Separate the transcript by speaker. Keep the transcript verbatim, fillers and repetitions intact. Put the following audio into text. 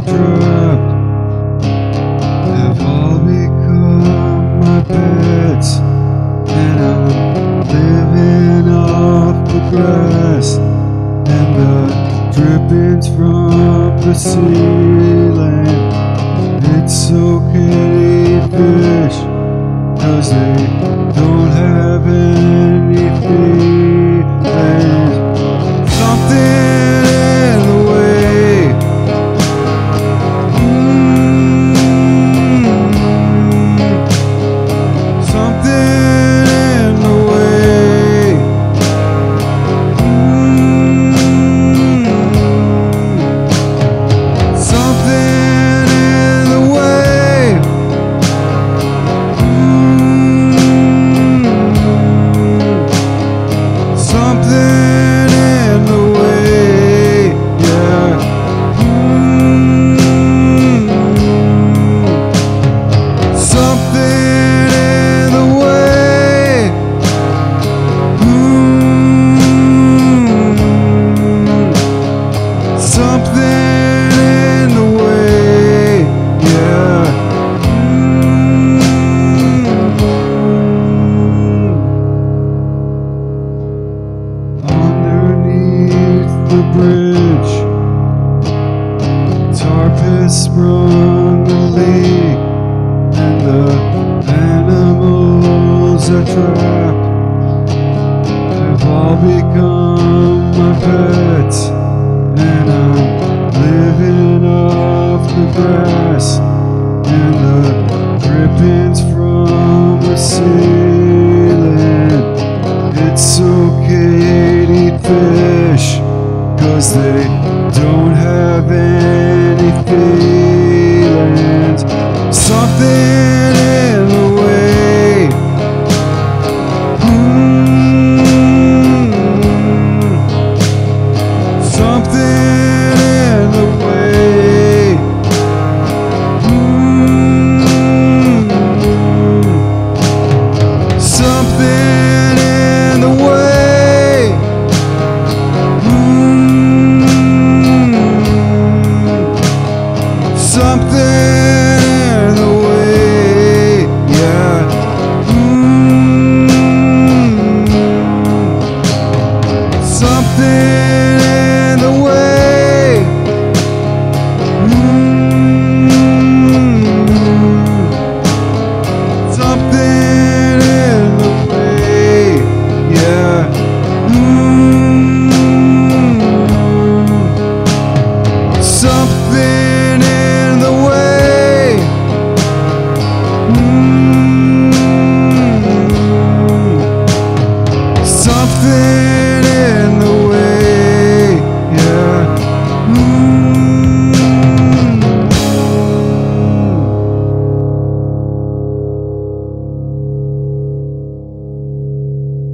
Speaker 1: trapped have all become my pets, and I'm living off the grass and the drippings from the ceiling. It's okay to eat fish, 'cause they don't have any feelings. Something in the way, mm, something in the way, mm, something in the way, mm, something in the way, yeah, mm, something in the way, mm, something in the way, yeah, mm. Underneath the bridge, tar pit sprung a leak, and the animals are trapped have all become my pets, and I'm living off the grass and the drippings from the ceiling. It's okay to eat fish, 'cause they don't have any feelings. Something in the way, mm, something in the way, mm, something in the way, mm, something in the way, yeah, mm, something in the way, mm, something in the way, yeah, mm, something in the way, mm, something